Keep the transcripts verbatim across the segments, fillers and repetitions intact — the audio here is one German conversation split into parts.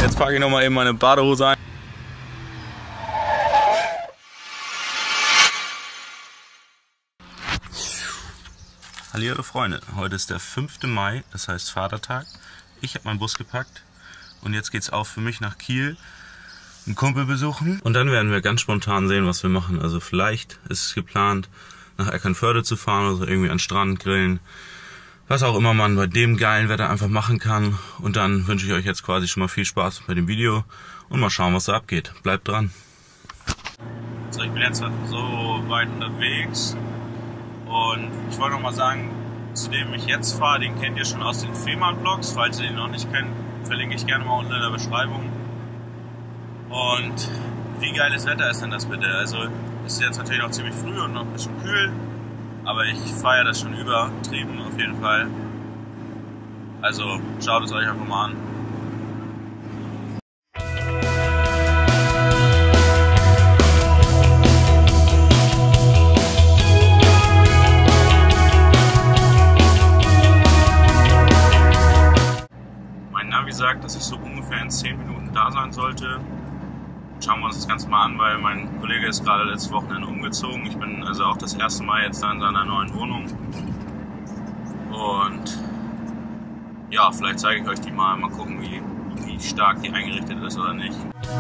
Jetzt packe ich noch mal eben meine Badehose ein. Hallihallo Freunde, heute ist der fünfte Mai, das heißt Vatertag. Ich habe meinen Bus gepackt und jetzt geht's auch für mich nach Kiel, einen Kumpel besuchen. Und dann werden wir ganz spontan sehen, was wir machen. Also vielleicht ist es geplant, nach Eckernförde zu fahren oder so, irgendwie an den Strand grillen. Was auch immer man bei dem geilen Wetter einfach machen kann. Und dann wünsche ich euch jetzt quasi schon mal viel Spaß bei dem Video und mal schauen, was da abgeht. Bleibt dran. So, ich bin jetzt so weit unterwegs und ich wollte noch mal sagen, zu dem ich jetzt fahre, den kennt ihr schon aus den Fehmarn-Vlogs. Falls ihr den noch nicht kennt, verlinke ich gerne mal unten in der Beschreibung. Und wie geiles Wetter ist denn das bitte? Also es ist jetzt natürlich noch ziemlich früh und noch ein bisschen kühl, aber ich feiere das schon übertrieben auf jeden Fall. Also schaut es euch einfach mal an. Mein Navi sagt, dass ich so ungefähr in zehn Minuten da sein sollte. Schauen wir uns das Ganze mal an, weil mein Kollege ist gerade letztes Wochenende umgezogen. Ich bin also auch das erste Mal jetzt da in seiner neuen Wohnung. Und ja, vielleicht zeige ich euch die mal, mal gucken, wie, wie stark die eingerichtet ist oder nicht.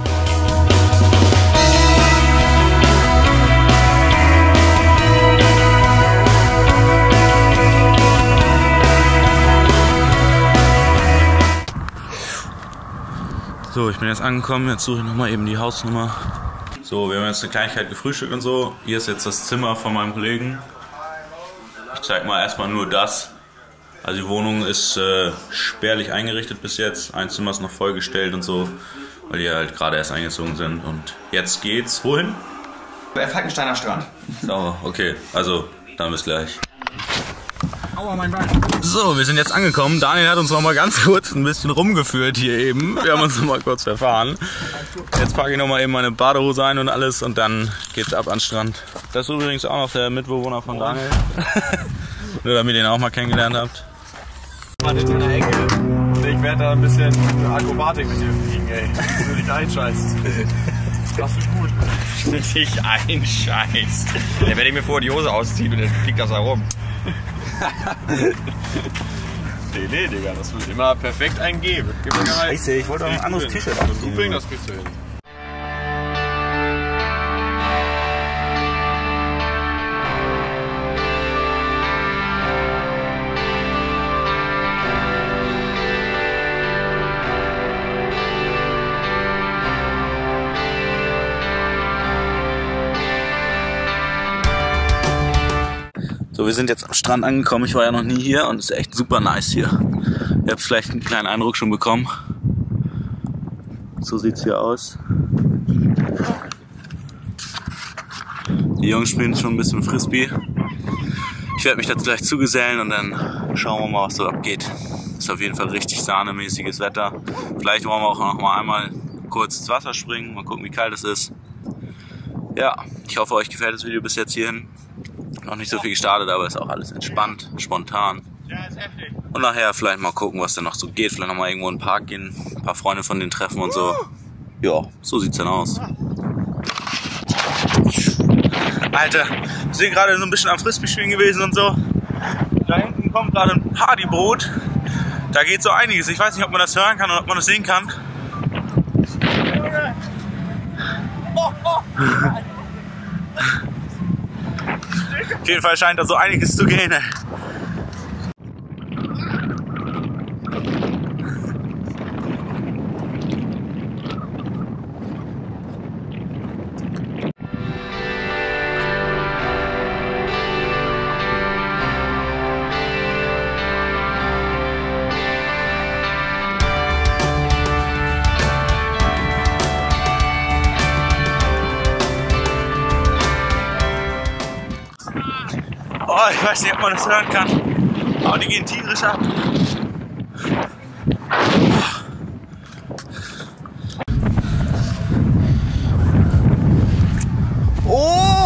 So, ich bin jetzt angekommen, jetzt suche ich nochmal eben die Hausnummer. So, wir haben jetzt eine Kleinigkeit gefrühstückt und so. Hier ist jetzt das Zimmer von meinem Kollegen. Ich zeige mal erstmal nur das. Also die Wohnung ist äh, spärlich eingerichtet bis jetzt. Ein Zimmer ist noch vollgestellt und so, weil die halt gerade erst eingezogen sind. Und jetzt geht's wohin? Bei Falkensteiner Strand. Oh, okay, also dann bis gleich. Aua, mein Bein. So, wir sind jetzt angekommen. Daniel hat uns noch mal ganz kurz ein bisschen rumgeführt hier eben. Wir haben uns noch mal kurz verfahren. Jetzt packe ich noch mal eben meine Badehose ein und alles und dann geht's ab an den Strand. Das ist übrigens auch noch der Mitbewohner von Daniel. Nur damit ihr ihn auch mal kennengelernt habt. Mann in der Ecke. Ich werde da ein bisschen Akrobatik mit dir fliegen, ey. Das würde ich einscheißen. Das ist gut. Nicht einscheiß. Dann werde ich mir vorher die Hose ausziehen und dann fliegt das da rum. Nee, nee, Digga, das wird immer perfekt eingeben. Scheiße, ich wollte auch ein anderes T-Shirt Du bringst das kriegst du hin. So, wir sind jetzt am Strand angekommen. Ich war ja noch nie hier und es ist echt super nice hier. Ihr habt vielleicht einen kleinen Eindruck schon bekommen. So sieht's hier aus. Die Jungs spielen schon ein bisschen Frisbee. Ich werde mich jetzt gleich zugesellen und dann schauen wir mal, was so abgeht. Ist auf jeden Fall richtig sahnemäßiges Wetter. Vielleicht wollen wir auch noch mal einmal kurz ins Wasser springen. Mal gucken, wie kalt es ist. Ja, ich hoffe, euch gefällt das Video bis jetzt hierhin. Noch nicht so viel gestartet, aber ist auch alles entspannt, spontan. Und nachher vielleicht mal gucken, was denn noch so geht. Vielleicht noch mal irgendwo in den Park gehen, ein paar Freunde von denen treffen und so. Ja, so sieht's dann aus. Alter, wir sind gerade so ein bisschen am Frisbee spielen gewesen und so. Da hinten kommt gerade ein Partyboot. Da geht so einiges. Ich weiß nicht, ob man das hören kann oder ob man das sehen kann. Auf jeden Fall scheint da so einiges zu gehen. Ey. Oh, ich weiß nicht, ob man das hören kann. Aber die gehen tierisch ab. Oh!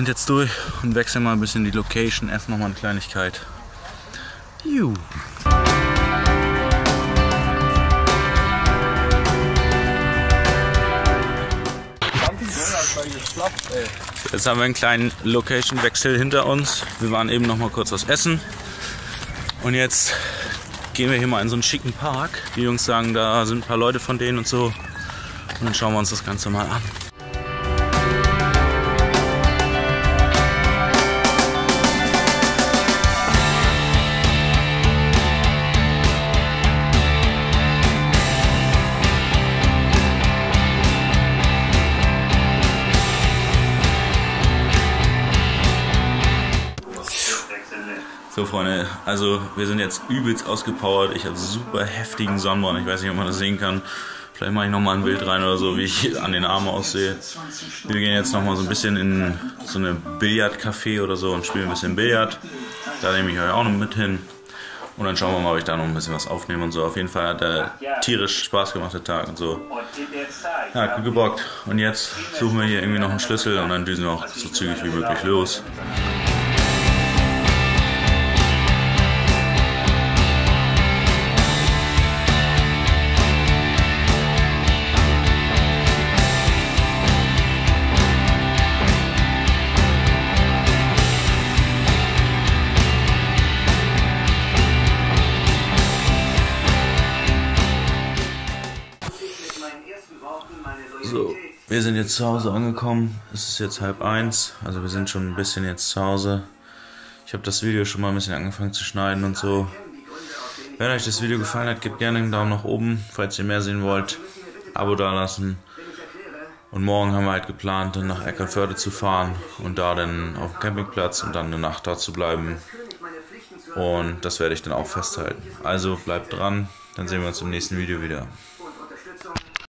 sind jetzt durch und wechseln mal ein bisschen die Location, essen nochmal eine Kleinigkeit. Juhu. Jetzt haben wir einen kleinen Location-Wechsel hinter uns. Wir waren eben noch mal kurz was essen. Und jetzt gehen wir hier mal in so einen schicken Park. Die Jungs sagen, da sind ein paar Leute von denen und so. Und dann schauen wir uns das Ganze mal an. So Freunde, also wir sind jetzt übelst ausgepowert. Ich habe super heftigen Sonnenbrand. Ich weiß nicht, ob man das sehen kann. Vielleicht mache ich nochmal ein Bild rein oder so, wie ich an den Armen aussehe. Wir gehen jetzt nochmal so ein bisschen in so eine Billardcafé oder so und spielen ein bisschen Billard. Da nehme ich euch auch noch mit hin. Und dann schauen wir mal, ob ich da noch ein bisschen was aufnehme und so. Auf jeden Fall hat der tierisch Spaß gemacht, der Tag und so. Ja, hat gut gebockt. Und jetzt suchen wir hier irgendwie noch einen Schlüssel und dann düsen wir auch so zügig wie möglich los. So, wir sind jetzt zu Hause angekommen. Es ist jetzt halb eins, also wir sind schon ein bisschen jetzt zu Hause. Ich habe das Video schon mal ein bisschen angefangen zu schneiden und so. Wenn euch das Video gefallen hat, gebt gerne einen Daumen nach oben, falls ihr mehr sehen wollt. Abo dalassen. Und morgen haben wir halt geplant, dann nach Eckernförde zu fahren und da dann auf dem Campingplatz und dann eine Nacht da zu bleiben. Und das werde ich dann auch festhalten. Also bleibt dran, dann sehen wir uns im nächsten Video wieder.